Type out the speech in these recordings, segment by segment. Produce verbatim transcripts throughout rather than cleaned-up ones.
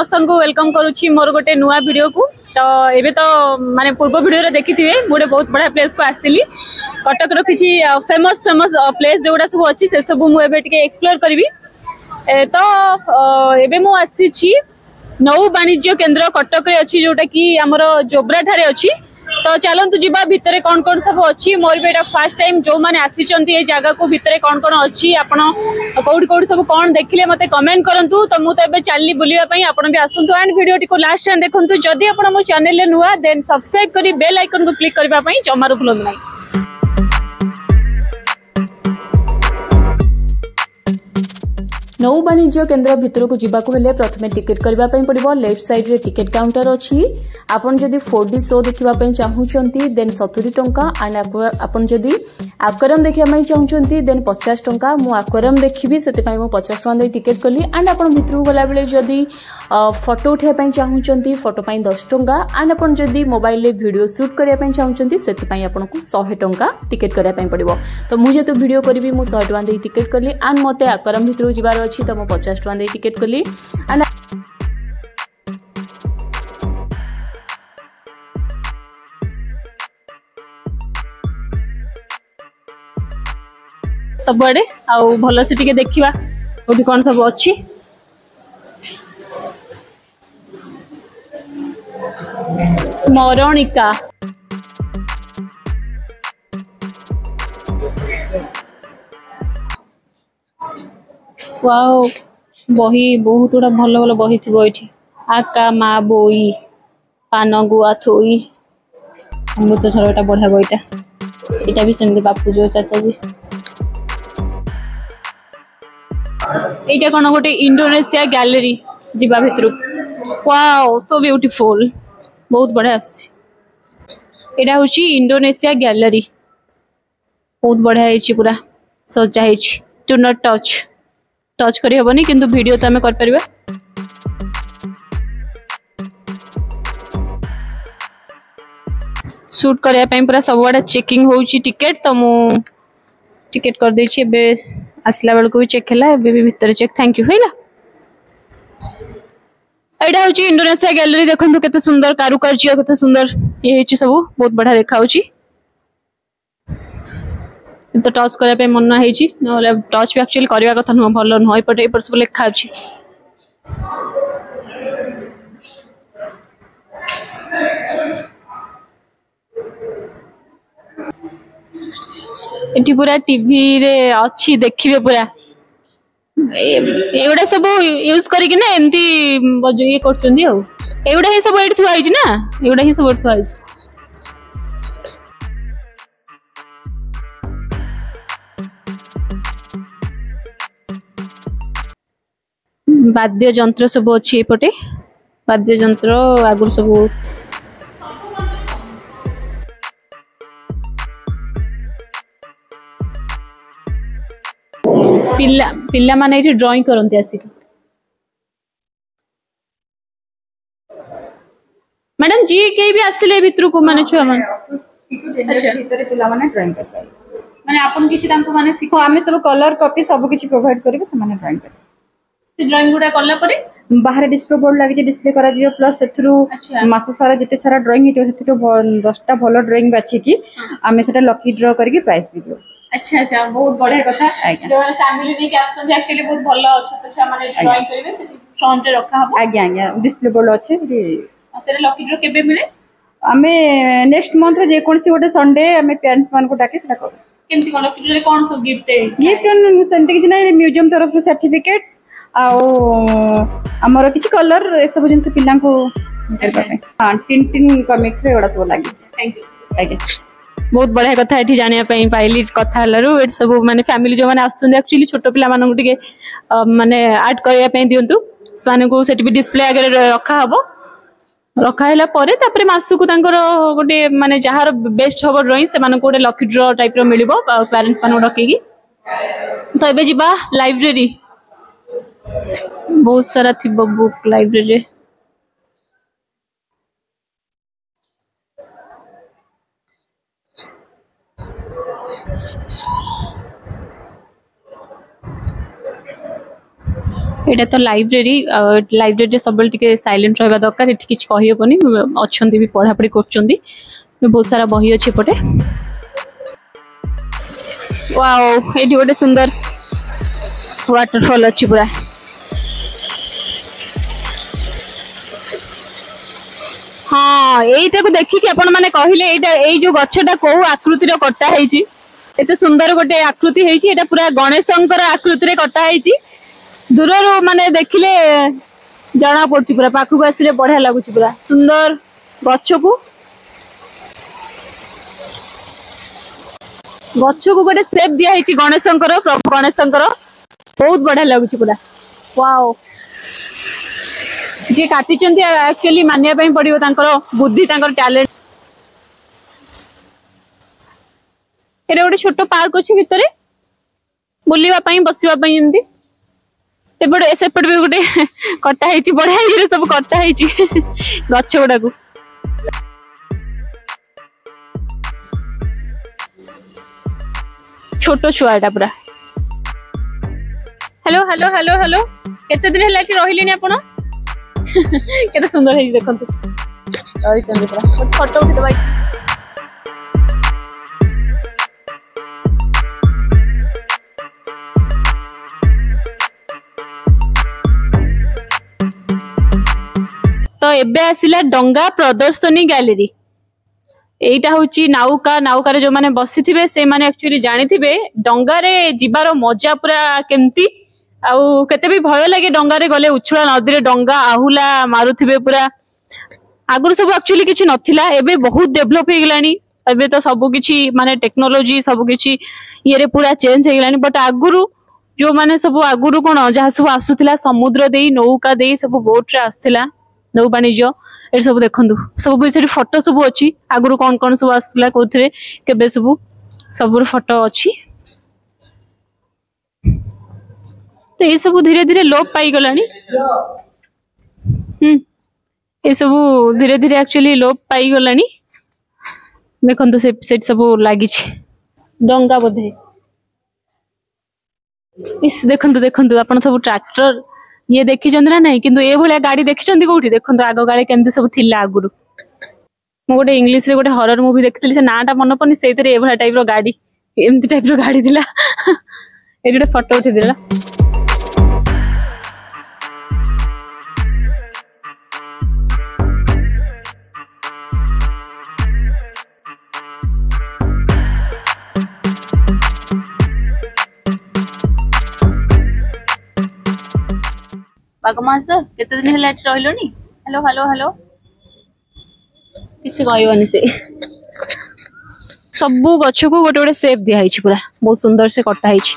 समस्त को वेलकम करुच्ची मोर गोटे नुआ वीडियो को। तो एबे तो माने पूर्व वीडियो देखी थे गोटे बहुत बढ़िया प्लेस को आसती कटक किसी फेमस फेमस प्लेस जोड़ा सब अच्छी से सब मुझे एक्सप्लोर करी। तो एबे मु आसी नौ वाणिज्य केन्द्र कटक रे अच्छी जोटा कि आमर जोब्रा ठारे अच्छी। तो चलतु जीवा भितर कौन कौन सब अच्छी मोर भी फास्ट टाइम जो मैंने आसी जगह को भितर कौन कौन अच्छी आपण कौट कौट सब कौन देखिले मते कमेंट करंतु। तो मुझे तो चलनी बुलाई आप भी आसतु एंड वीडियो को लास्ट टाइम देखु। जदि आप मो चैनल नुआ देन सब्सक्राइब करी बेल आइकन को क्लिक करने जमार भूलु ना। नौ वाणिज्य केन्द्र भितर को जीवा को हेले प्रथमे टिकेट करबा पड़िबो। लेफ्ट साइड रे टिकेट काउंटर अछि। आपन जदि फोर डी शो देखिबा पई चाहूचंती देन सत्तरी टंका एंड आपन जदि एक्वेरियम देखिबा पई चाहूचंती देन पचास टंका। मु एक्वेरियम देखिबी सेते पई मु पचास टंका दे टिकेट कली एंड आपन भितर गला बेले जदि फोटो उठे पई चाहूचंती फोटो पई दस टंका एंड आपन जदि मोबाइल रे वीडियो शूट करिया पई चाहूचंती सेते पई आपन को सौ टंका टिकेट करिया पई पड़िबो। तो मु जेतु वीडियो करबी मु सौ टंका दे टिकेट कली एंड मते एक्वेरियम भितर जिबार अछि। तो मु पचास टंका दे टिकेट कली एंड सबआडे आउ भल से टिके देखिबा कोठी कोन सब अछि। स्मरणिका वाओ बही बहुत गुड़ा भल भल बही थी ये आका मा बोई पान गुआ थोई अमृत झर एटा बढ़िया बईटा एटा भी सेमती बापू जो चाचा जी। एटा कौन गोटे इंडोनेशिया गैलरी जीवा भितर वाओ सो ब्यूटीफुल बहुत बढ़िया एटा हूँ इंडोनेशिया गैलरी बहुत बढ़िया है पूरा सजा है। टू नॉट टच टच करी हबनी किंतु वीडियो तो हमें कर परिबा। शूट करया पई पूरा सब वाडा चेकिंग होउची टिकट। तो मु टिकट कर देछि एबे आसला बेल को भी चेक हैला एबे भी भीतर चेक थैंक यू हैला। एडा होची इंडोनेशिया गैलरी देखंतु केते सुंदर कारुकार्य केते सुंदर ये हेची सब बहुत बढ़िया देखा होची। तो टच करया पे मन हेची न टच भी एक्चुअली करबा कथा न भलो न होय पटे पर सब लेखा अछि। एठी पूरा टीवी रे अछि देखिबे पूरा एगुडा सब यूज करी कि ना एमती ये करचंदी आ एगुडा ही सब एठी थुआ आइछि ना एगुडा ही सब एठी थुआ आइछि। वाद्य यंत्र सब अच्छी एपटे वाद्य यंत्र आगुर सब पिला पिला माने एठी ड्राइंग करंती आसी। मैडम जी के भी आसिले भितर को माने छुआ मन अच्छा भितर पिला माने ड्राइंग करता माने आपन किछि तांको माने सिखो आमे सब कलर कॉपी सब किछि प्रोवाइड करबे से माने ड्राइंग कर ड्राइंग गुडा करला परे बाहर डिस्प्ले बोर्ड लागि जे डिस्प्ले करा जियो प्लस सेथरु मास सारा जते सारा ड्राइंग हेतो सेथरु दस टा भलो ड्राइंग बाछि की आमे सेटा लकी ड्रॉ करके प्राइस भी दियो। अच्छा अच्छा बहुत बढ़िया कथा जो फैमिली ने के आछन एक्चुअली बहुत भलो छोट छोटा माने ड्राइंग करबे से फ्रंट रे रखा हबो। आज्ञा आज्ञा डिस्प्ले बोर्ड अछि सेटा लकी ड्रॉ केबे मिले आमे नेक्स्ट मंथ रे जे कोनसी गोटे संडे आमे पेरेंट्स मान को डाके सेटा करू केमती कोन लकी ड्रॉ रे कोन सब गिफ्ट गिफ्ट सेंति किछ नै म्यूजियम तरफ सर्टिफिकेट्स आमर किसी कलर ए सब जिन पिला को हाँ टिन टिन कॉमिक्स रे ओडा सब लागि थैंक यू आगे बहुत बढ़िया कथा एठी जानिया पई पाइली कथा हलारु एट सब माने फैमिली जो माने आसुन एक्चुअली छोटो पिला मानन को टिके माने ऐड करिया पई दियंतु माने को सेठी भी डिस्प्ले आगे रखा हबो रखा हैला परे तापरे मासु को तांकर गोटे माने जहार बेस्ट हबो ड्राइंग से माने को गोटे लकी ड्रॉ टाइप रो मिलिबो पेरेंट्स माने डकेगी। तो एबे जिबा लाइब्रेरी बहुत सारा थी बुक लाइब्रेरी एटा तो लाइब्रेरी लाइब्रेरी सब टिके साइलेंट रहबा दरकार एठी किछ कहि होबनी अछंती भी पढ़ा पढ़ी करचंदी बहुत सारा बही अछि पटे वाओ एठी गोटे सुंदर वाटरफॉल अछि पूरा हाँ एटा को देखि कि अपन माने कहिले एटा एई जो गछटा को आकृति रो कटा हेछि एते सुंदर गोटे आकृति हेछि एटा पूरा गणेशंकर आकृति रे कटा हेछि दूर रो माने देखिले जाना पड़छि पूरा पाखु को आसिले बढ़िया लागुछि पूरा सुंदर गछ को गछ को गोटे शेप दिया हेछि गणेशंकर प्रभु गणेशंकर बहुत बढ़िया लागुछि पूरा वाओ जे काटी चंती एक्चुअली मानिया पई पड़ियो तांकर बुद्धि तांकर टैलेंट एरे गोटे छोटो पार्क अछि भितरे बुलिबा पई बसिबा पई एंती एपड़ एसेपड़ भी गोटे कटा हेछि बढ़िया ये सब कटा हेछि गछ गुडा को छोटो छुआटा पूरा हेलो हेलो हेलो हेलो केते दिन हला कि रहिलेनी आपण केते सुंदर है देखंतु रही चंदी पूरा फोटो उठी दबाई तो एबे आसिला डंगा प्रदर्शनी गैलरी एटा होची नाउका नाउका रे जो माने बसी थिबे से माने एक्चुअली जानि थिबे डंगा रे जिबारो मजा पूरा केमती आउ केते भी भय लागे डंगा रे गले उछुळा नदी रे डंगा आहुला मारुथिबे पूरा आगुर सब एक्चुअली किछि नथिला एबे बहुत डेवलप हे गेलानी एबे तो सब किछि माने टेक्नोलॉजी सब किछि ये रे पूरा चेंज हे गेलानी बट आगुरु जो माने सब आगुरु कोन जहा सब आसुथिला समुद्र देई नौका देई सब बोट रे आसथिला नौ वाणिज्य ए सब देखंदु सब से फोटो सब अछि आगुरु कोन कोन सब आसथिला कोथरे केबे सब सब फोटो अछि तो ये सब धीरे धीरे लोप पाई गलानी हम्म ये सब धीरे धीरे एक्चुअली लोप पाई गलानी देखंतु से सेट सब लागि छी डंगा बोधे इस देखंतु देखंतु आपण सब ट्रैक्टर ये देखि चंद ना नहीं किंतु ए भलिया गाड़ी देखि चंदी कोठी देखंतु आगो गाड़ी केमति सब थिला आगुरु मो गोटे इंग्लिश रे गोटे हॉरर मूवी देखितली से नाटा मन पनी सेतरे ए भलिया टाइप रो गाड़ी एमति टाइप रो गाड़ी थिला ए गोटे फोटो उठी दिला बागमास केते दिन हला रहिलोनी हेलो हेलो हेलो किसी कहबनी से सब गछ को गोटे गोटे शेप दिया हिची पूरा बहुत सुंदर से कटा हिची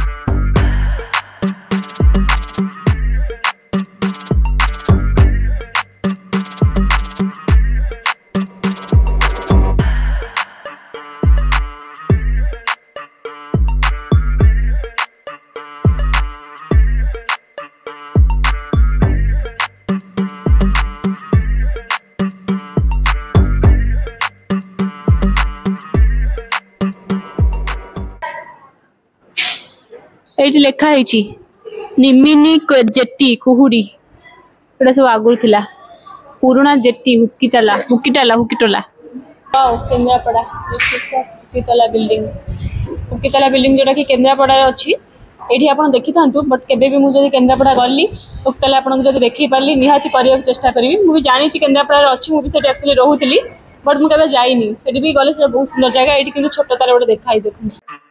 एटी लेखा है निमिनी जेटी कुहुड़ी एटा सब आगुर थिला पुराना jetty Hukitola Hukitola Hukitola wow Kendrapara Hukitola building Hukitola building जोटा कि केंद्रापड़ा रे अछि एठी आपण देखि थांतु बट केबे भी मु जदी केंद्रापड़ा गल्ली हुकीटाला आपण जदी देखि पाली निहाती करिया चेष्टा करबी मु भी जानि छि केंद्रापड़ा रे अछि मु भी सेठी एक्चुअली रहउतली बट मु केबे जाइनी सेठी भी गले से बहुत सुंदर जगह एठी किंतु छोट तारे गोटे देखाई देखु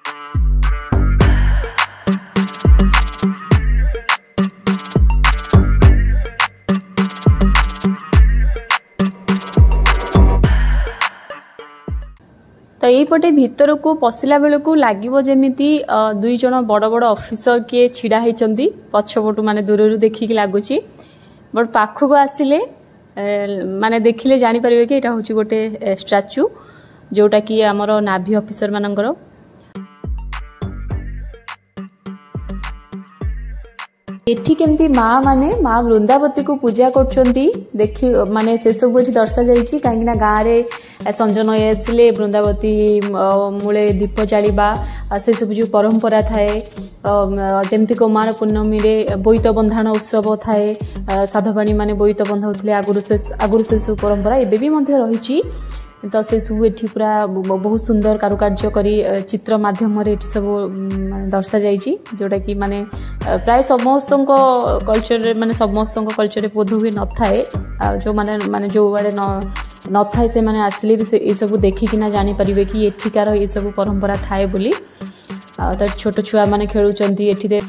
तो यहीपटे भीतर को पशिला बेल को लगे जमीती दुई जन बड़ बड़ ऑफिसर किए छिड़ा होती पछपटू माने दूर देखिक लगुच बट पाखक आसिले माने देखिले जानी परिबे कि एटा होची गोटे स्टैच्यू जोटा कि आमर नाभी ऑफिसर मानकर एठी केमती माँ माने माँ वृंदावती को पूजा करछंती देखि माने से सब एठी दर्शा जाईची काहेकि ना गाँ रे संजन आसले वृंदावती मूले दीप जालिबा से सब जो परंपरा थाए जेमती कुमार पूर्णमी रे बोईत बंधाण उत्सव थाए साधवाणी माने बोईत बंधाउथले आगुरु से आगुरु से सब परंपरा एबे भी मध्य रहिची तो से सब एठी पूरा बहुत सुंदर कारुकार्य करी चित्र माध्यम रे एठी सब दर्शा जाईची जोटा कि माने प्राय समस्त कल्चर माने समस्त कल्चर बोध हुए न थाए जो माने माने जो वाले न न थाए से माने आसले भी ये सब देखिकी ना जानी परिबे कि एठिकार ये सब परंपरा थाए बोली तो छोट छुआ माने खेलुचंती एठी दे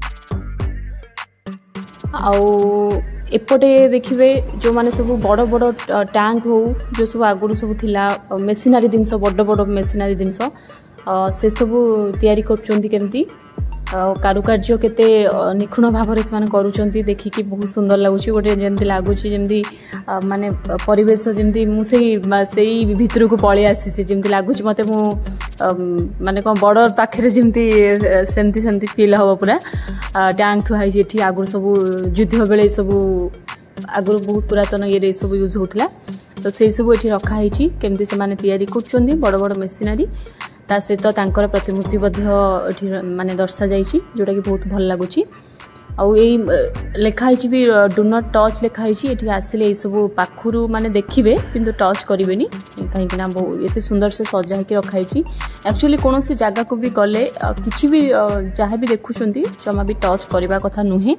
आउ एपटे देखिए जो माने सब बड़ बड़ टैंक हो जो सब आगुरु सब थिला मेसिनारी जिनस बड़ बड़ मेसिनारी जिनस से सब तैयारी करचंती केमती कारुकार्य केते निखुण भाव से माने करूचंती देखिकी बहुत सुंदर लागुची गोटे जेमती लागुची जेमती माने परिवेश जेमती मु सेही सेही भितर को पळे आसीसी जेमती लागुची मते मु माने कोन बॉर्डर पाखरे जेमती सेमती सेमती फील हबो पूरा टैंक थुहाई जेठी आगुर सब युद्ध बेले सब आगुर बहुत पुरातन ये सब यूज होतला तो से सब एठी रखा हिची केमती से माने तैयारी करचंती बड़ बड़ मेसिनरी ता सहित तांकर प्रतिमूर्ति एठी माने दर्शा जाईची जोटा कि बहुत भल लागुची आउ एई लेखा हिची भी डू नॉट टच लेखा हिची एठी आसिले ए सब पाखुरु माने देखिबे किंतु टच करिवेनी काहे कि ना एते सुंदर से सजा के रखा हिची एक्चुअली कोनोसी जगह को भी गले किछि भी जहा भी देखुचंती जमा भी टच करबा कथा नुहे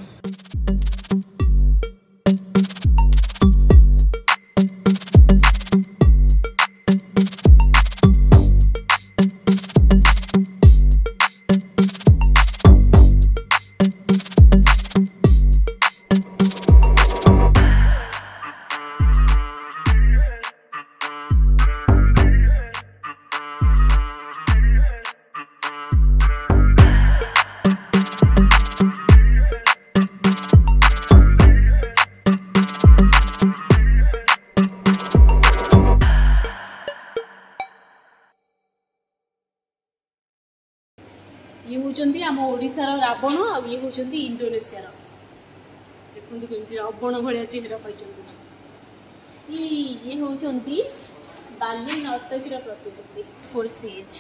ये होचंती आम ओडिशार रावण आ ये होचंती इंडोनेशिया देखंतु केमती रावण भलिया चेहरा पाइचंती ई ये होचंती बाली नर्तकीर प्रतिमूर्ति फोर सीज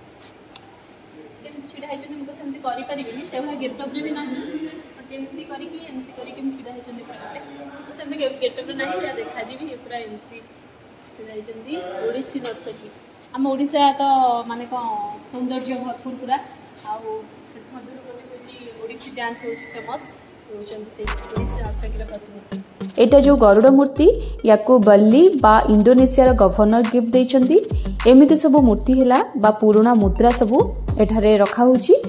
केमती छिडा हैचंती मको सेमती करि परिबिनी सेभा गेटअप रे भी नाही केमती करी कि एमती करी केम छिडा हैचंती परते सेमती गेटअप रे नाही या देखा जीबी पूरा एमती छिडा हैचंती ओडिसी नर्तकी आम ओडिशा तो माने को सौंदर्य भरपूर पूरा आउ से मधुर कोने होची ओडिसी डांस होची फेमस होचंती से ओडिसी नर्तकीर प्रतिमूर्ति एटा जो गरुड़ मूर्ति याकू बल्ली बा इंडोनेशिया गवर्नर गिफ्ट देइचंती एमिति सब मूर्ति हैला बा पुराना मुद्रा सब एठारे रखा होची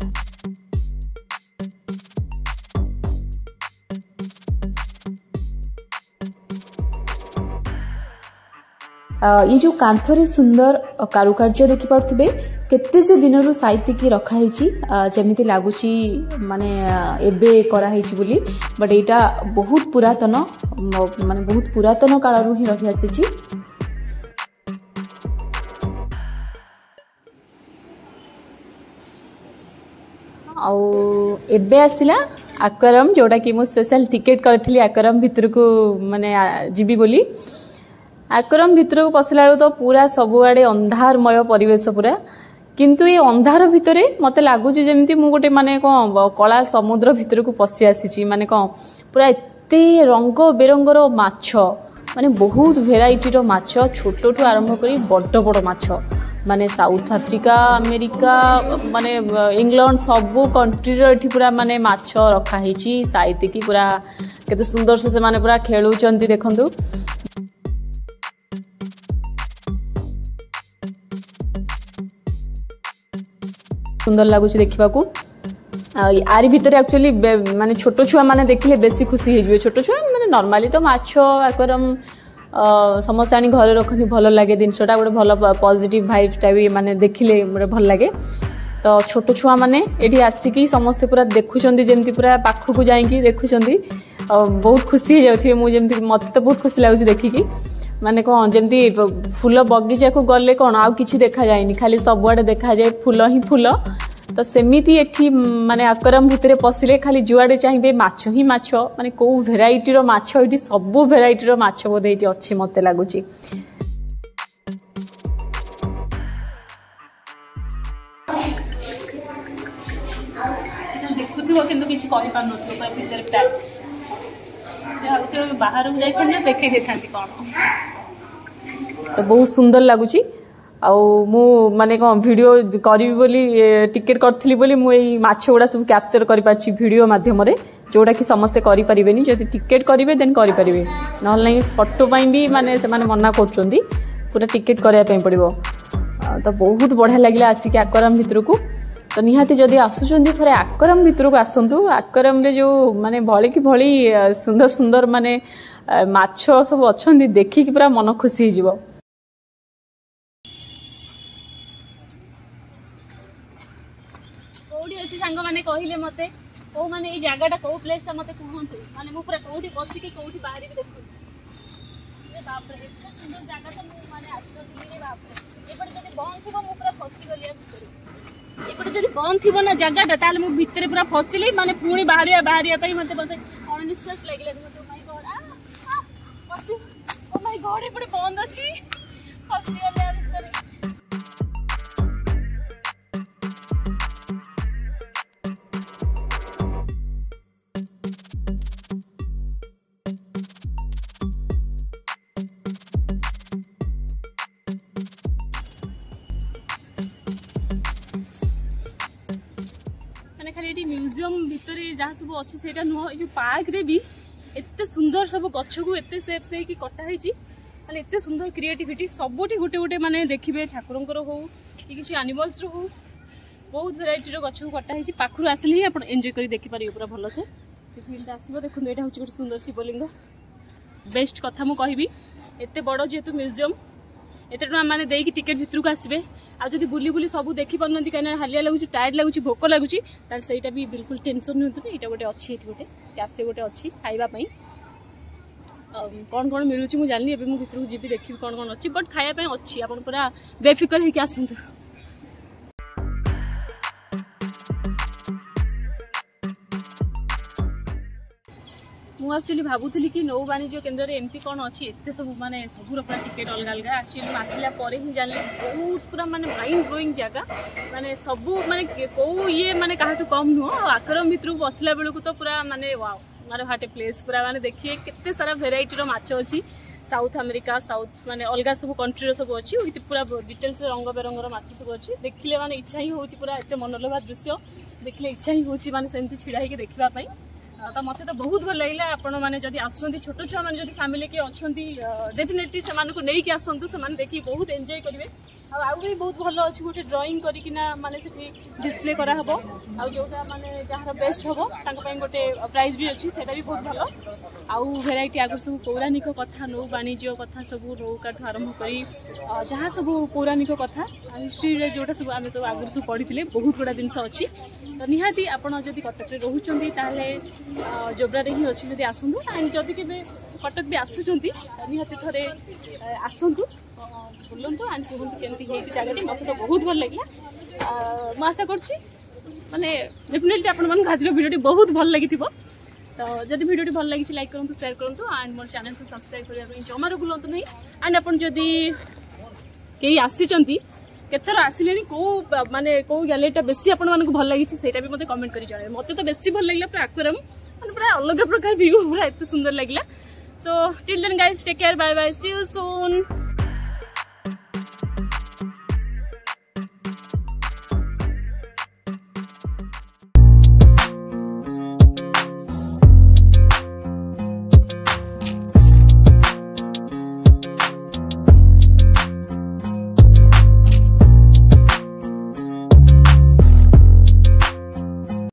ये जो कांथरे सुंदर कारुकार्य देखि पारथबे केते जे दिनरु साहित्य रखा हिची जेमिति लागुची माने एबे करा हिची बोली बट एटा बहुत पुरातन माने बहुत पुरातन काल रु ही रही आसीची आउ एबे आसिला आकरम जोटा कि मु स्पेशल टिकेट करथिली आकरम भितर को माने जीबी बोली आकरम भितर को पसला तो पूरा सबुआडे अंधारमय परिवेश पूरा किंतु ये अंधार भितरे मते लागुची जेमिति मु गोटे माने को कला समुद्र भितर को पसि आसीची माने को पूरा एते रंग बेरंगर माछ माने बहुत भेराइटी रो माछ छोटो टू आरंभ करी बड़ बड़ माछ माने साउथ अफ्रीका अमेरिका माने इंग्लैंड सबु कंट्री रो एठी पूरा माने माछ रखा हिची साइति की पूरा केते सुंदर से माने पूरा खेलुचंती देखंतु सुंदर लगुच देखा आरी भितर एक्चुअली माने छोट छुआ माने देखिले बेसी खुशी हो छोट छुआ माने नॉर्मली तो माछ आकरम समस्त आनी घरे रखती भल लगे जिनसटा गोटे भल पॉजिटिव वाइब्सटा भी माने देखिले गोटे भल लगे तो छोट छुआ माने एठी आसिकी समस्त पूरा देखुचंती जेमती पूरा पाखकु जाईकी देखुचंती बहुत खुशी हो जाउथि मु जेमती मते तो बहुत खुशी लागुची देखिकी माने कौन जमती फूल बगीचा को गले कौन आउ किछि देखा जायनी खाली सबुआडे देखा जाए फूल ही फूल तो सेमिति एठी माने आक्वेरियम भितर पसिले खाली जुआडे चाहिए माछ ही माछ माने को भेराइटी रो माछ एठी सब भेराइटी रो माछ बोधे एठी अछि मते लागुची। देखुथिबो किंतु किछि कहि पार नथलो पर भितर पैक से आउथरो बाहर हो जाई न देखै देथांती कोन तो बहुत सुंदर लगुची। आउ मु माने कोन वीडियो करी बोली टिकेट करथली बोली मु एई माछ गुडा सब कैप्चर करि पाछि वीडियो माध्यम रे जोडा कि समस्त करि परिबेनी जदि टिकेट करिवे देन करि परिबे नहल नै फोटो पई भी माने से माने मना करचोंदी पूरा टिकेट करिया पई पड़िबो। तो बहुत बढ़िया लागला आसी के एक्वेरियम भितर को तो निहाती जदि आसुचंदी थरे एक्वेरियम भितर को आसंतु एक्वेरियम रे जो माने भली कि भली सुंदर सुंदर माने माछ सब अछंदी देखि कि पूरा मन खुशी हो जिवो। कोडी अछि संग माने कहिले मते को माने ए जगाटा को प्लेसटा मते कहंतु माने मु पूरा कोडी बसी कि कोडी बाहरी भी देखु ए बाप रे इतना सुंदर जगह त मु माने आसो दिले बाप रे एपटे जदि बंद थिबो मु पूरा फसी गलिया भितर एपटे जदि बंद थिबो ना जगाटा ताले मु भितरे पूरा फसिले माने पुणी बाहरिया बाहरिया पई मते मते अनिश्वास लागले मते ओ माय गॉड आ फसी ओ माय गॉड एपटे बंद अछि फसी गलिया भितर। खाली म्यूजियम भितर जहाँ सब अच्छी से नुह ये पार्क रे भी एते सुंदर सब गछ को एते सेप से कटा होती माने एते सुंदर क्रिएटिविटी सबुठी गोटे गोटे माने देखिए ठाकुर हो कि किसी एनिमल्स रो हो बहुत भेराइटी रो गछ को कटा होती पाखु आसिले ही आप एंजॉय कर देखि पारे पूरा भल से फील्ड आसो देखो यहाँ हूँ गोटे सुंदर शिवलिंग बेस्ट कथा मुझे कहबी एते बड़ जेहेतु म्यूजियम एते टका माने देकी टिकेट भितर को आसबे आ जदि बुली बुली सब देखि पारनती कहीं हालिया लगुच टायर्ड लगुच भोक लगुच ताईटा भी बिल्कुल टेंशन नुंतु यहाँ गोटे अच्छी ये गोटे कैफे गोटे अच्छी खाइबापी कौन कौन मिलूँ मुझे जानी एवं मुझे भितर को जी देखी कौन कौन अच्छी बट खायापी अच्छी आप पूरा बेफिकर होकर आसतु। मुझे एक्चुअली भावुली कि नौ वाणिज्य केन्द्र में एमती कौन अच्छी एत सब माने सब पूरा टिकेट अलग अलग एक्चुअली आसला जान बहुत पूरा माने माइंड ब्लोइंग जगह माने सब माने कौ ये माने कहा कम नुह एक्वेरियम भितर को बसला बेलू तो पूरा माने वाओ माने व्हाट ए प्लेस पूरा माने देखिए केते सारा भेराइटी रो माछ अच्छी साउथ अमेरिका साउथ माने अलग सब कंट्री सब अच्छी पूरा डिटेल्स रंग बेरंगर माछ सब अच्छी देखिले माने इच्छा ही होची पूरा एते मनोलोभा दृश्य देखिले इच्छा ही होची माने सेमती छिड़ा ही देखिबा पई तो मत तो बहुत भल लगे आपण मैंने जब आसुँच छोट छुआ मैंने फैमिली के अच्छा डेफिनेटली से नहीं आसतु से देखिए बहुत एंजॉय करेंगे आउ भी बहुत भल अच्छी गोटे ड्राइंग करना माने से डिस्प्ले कराहब आउ जोटा माने जहाँ बेस्ट हम गोटे प्राइज भी अच्छी से भी बहुत भल आउ भेराइटी आगर सब पौराणिक कथा नौ वाणिज्य कथा सब नौका आरंभ कर जहाँ सब पौराणिक कथा हिस्ट्री जोटा सब आम सब आगर सब पढ़ी बहुत गुड़ा जिन अच्छी तो निहाती आपड़ जदि कटक रोचे जोब्रारे ही अच्छी जब आसतु एंड जदि के कटक भी आसुँच निहाती थे आसतु बुलतु एंड कहतु केमती जगह मत तो बहुत भल लगे मुझे आशा करे डेफिनेटली आप आज भिडियो बहुत भल लगी तो जब भिडियो भल लगी लाइक करूँ शेयर करूँ एंड मोर चैनल को सब्सक्राइब करने जमार भूलु नहीं एंड आप कई आसी केतर आसिले कौ माने कौ गैलरीटा बेसी आपण मानक भल लगी सेटा भी मते कमेंट करी जणावे मते तो बेसी भल लागला पूरा एक्वेरियम माने पूरा अलग प्रकार व्यू पूरा एते सुंदर लागला so till then guys take care bye bye see you soon.